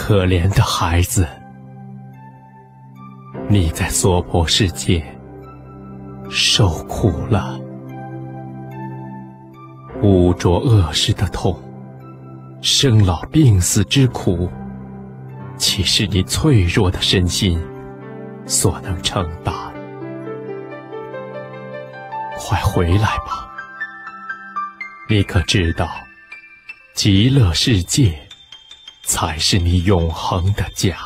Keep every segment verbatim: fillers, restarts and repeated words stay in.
可怜的孩子，你在娑婆世界受苦了，污浊恶世的痛，生老病死之苦，岂是你脆弱的身心所能承担？快回来吧！你可知道，极乐世界才是你永恒的家。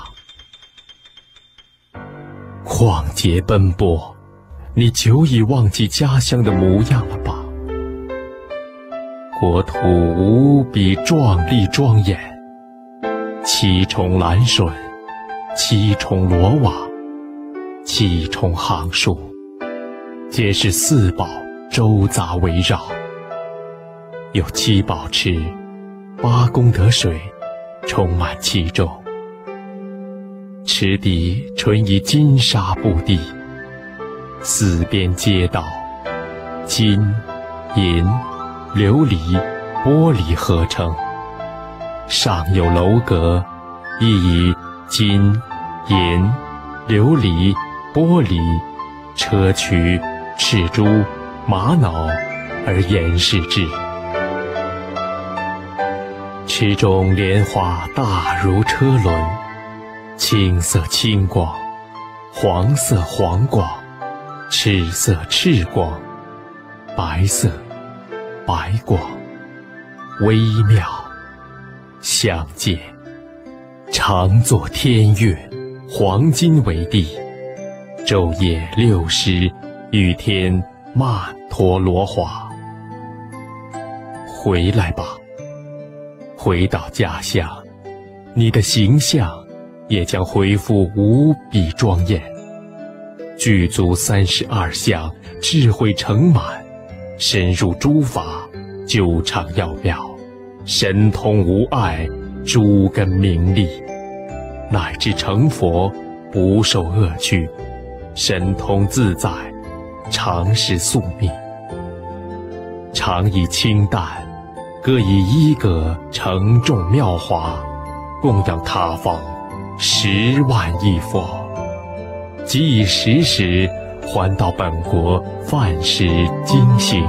旷劫奔波，你久已忘记家乡的模样了吧？国土无比壮丽庄严，七重蓝水，七重罗网，七重行树，皆是四宝周匝围绕。有七宝池，八功德水充满其中，池底纯以金沙布地，四边街道金、银、琉璃、玻璃合成，上有楼阁，亦以金、银、琉璃、玻璃、砗磲、赤珠、玛瑙而严饰之。池中莲花大如车轮，青色青光，黄色黄光，赤色赤光，白色白光，微妙相见，常作天乐，黄金为地，昼夜六时，雨天曼陀罗花。回来吧，回到家乡，你的形象也将恢复无比庄严，具足三十二相，智慧成满，深入诸法，究常要表，神通无碍，诸根明利，乃至成佛，不受恶趣，神通自在，常时宿命。常以清淡，各以一个承重妙华，供养他方十万亿佛，即以时时还到本国饭食精行。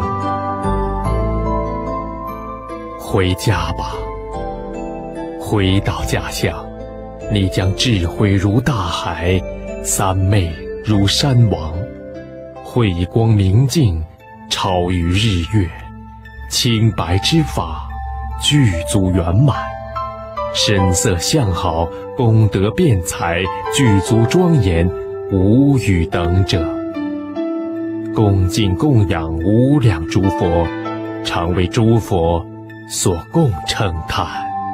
回家吧，回到家乡，你将智慧如大海，三昧如山王，慧光明净，超于日月，清白之法具足圆满，身色相好，功德辩才，具足庄严，无与等者。恭敬供养无量诸佛，常为诸佛所共称叹。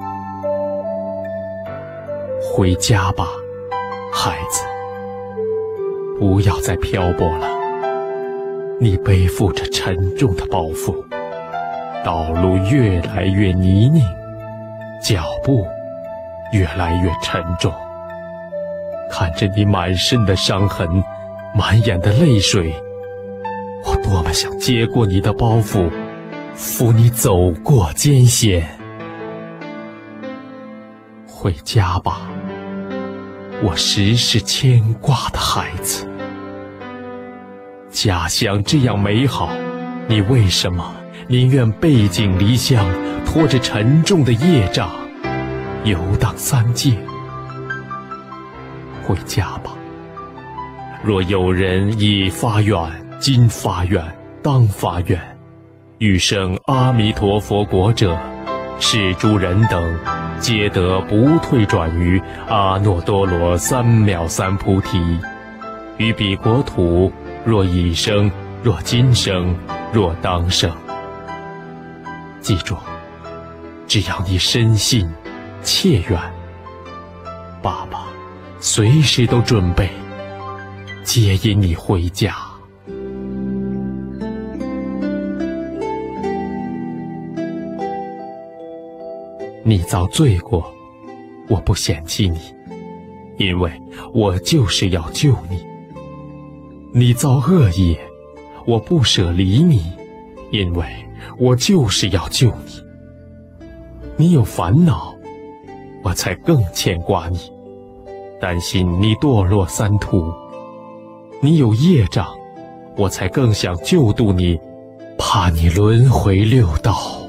回家吧，孩子，不要再漂泊了。你背负着沉重的包袱，道路越来越泥泞，脚步越来越沉重。看着你满身的伤痕，满眼的泪水，我多么想接过你的包袱，扶你走过艰险。回家吧，我时时牵挂的孩子。家乡这样美好，你为什么宁愿背井离乡，拖着沉重的业障，游荡三界？回家吧。若有人已发愿，今发愿，当发愿，欲生阿弥陀佛国者，是诸人等皆得不退转于阿耨多罗三藐三菩提。于彼国土，若已生，若今生，若当生。记住，只要你深信切愿，爸爸随时都准备接引你回家。你遭罪过，我不嫌弃你，因为我就是要救你。你遭恶业，我不舍离你，因为我就是要救你。你有烦恼， 我才更牵挂你，担心你堕落三途；你有业障，我才更想救度你，怕你轮回六道。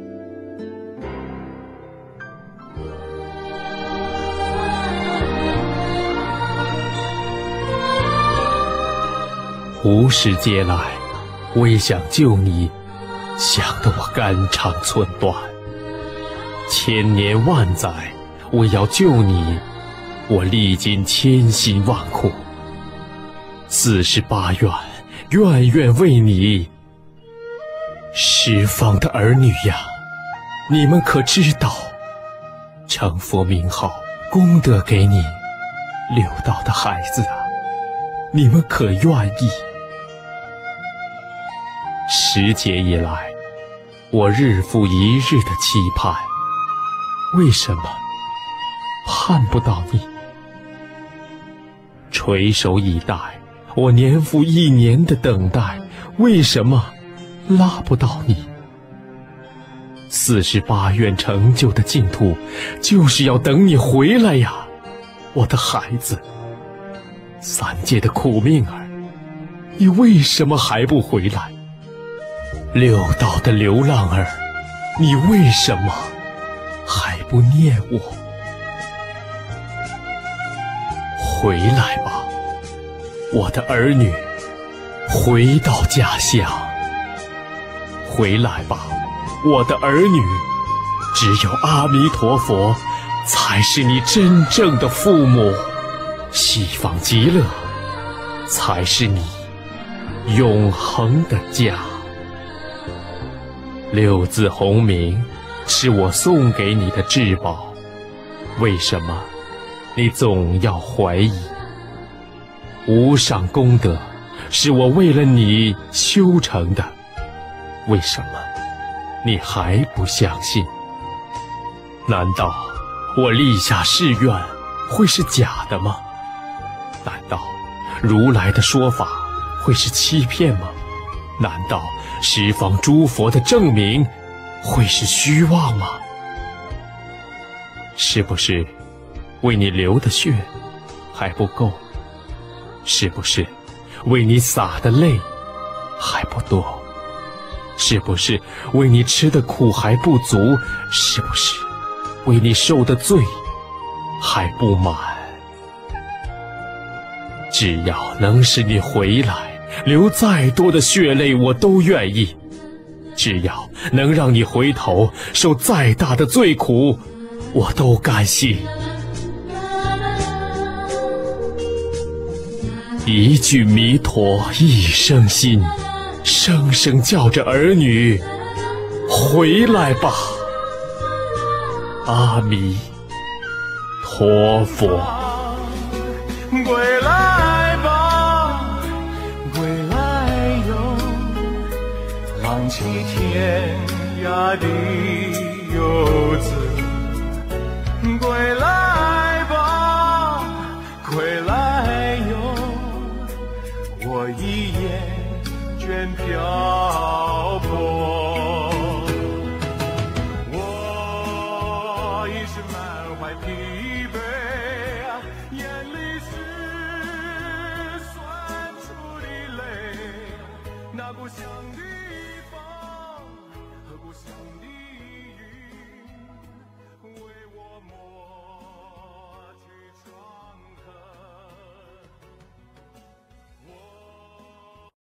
无始劫来，为想救你，想得我肝肠寸断；千年万载，为要救你，我历尽千辛万苦。四十八愿，愿愿为你。十方的儿女呀，你们可知道，成佛名号，功德给你，六道的孩子啊，你们可愿意？十劫以来，我日复一日的期盼，为什么盼不到你？垂手以待，我年复一年的等待，为什么拉不到你？四十八愿成就的净土，就是要等你回来呀，我的孩子。三界的苦命儿，你为什么还不回来？六道的流浪儿，你为什么还不念我？回来吧，我的儿女，回到家乡。回来吧，我的儿女，只有阿弥陀佛才是你真正的父母，西方极乐才是你永恒的家。六字洪名是我送给你的至宝，为什么你总要怀疑？无上功德是我为了你修成的，为什么你还不相信？难道我立下誓愿会是假的吗？难道如来的说法会是欺骗吗？难道十方诸佛的证明会是虚妄吗？是不是为你流的血还不够？是不是为你洒的泪还不多？是不是为你吃的苦还不足？是不是为你受的罪还不满？只要能使你回来，流再多的血泪我都愿意。只要能让你回头，受再大的罪苦我都甘心。一句弥陀一声心，声声叫着儿女回来吧，阿弥陀佛。 归来吧，归来哟，浪迹天涯的游子。归来吧，归来哟，我一眼倦漂泊。我已是满怀疲惫，眼里是酸楚的泪，那故乡的